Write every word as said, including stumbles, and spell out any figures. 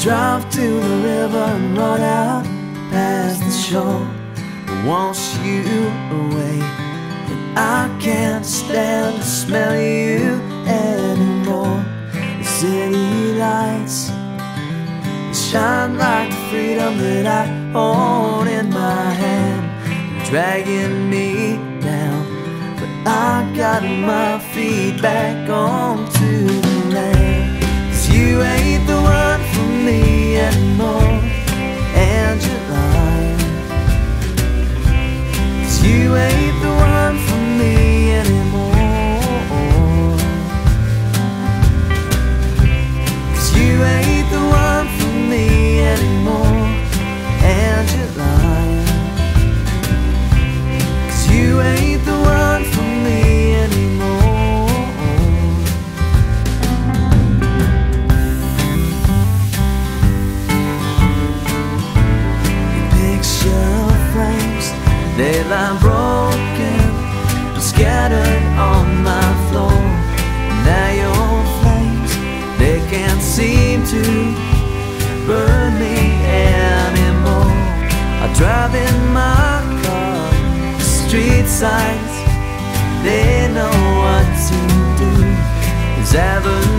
Drive to the river and run out past the shore. I want you away, and I can't stand to smell you anymore. The city lights shine like the freedom that I hold in my hand, dragging me down, but I got my feet back onto the land. 'Cause you ain't the one for me anymore, and you're lying. 'Cause you ain't the one for me anymore. 'Cause you ain't the one for me anymore, and you're lying. 'Cause you ain't the one for me anymore. Your picture frames, they lie broken, scattered on my floor. Now your flames, they can't seem to burn me anymore. I drive in my car, the street signs, they know what to do. There's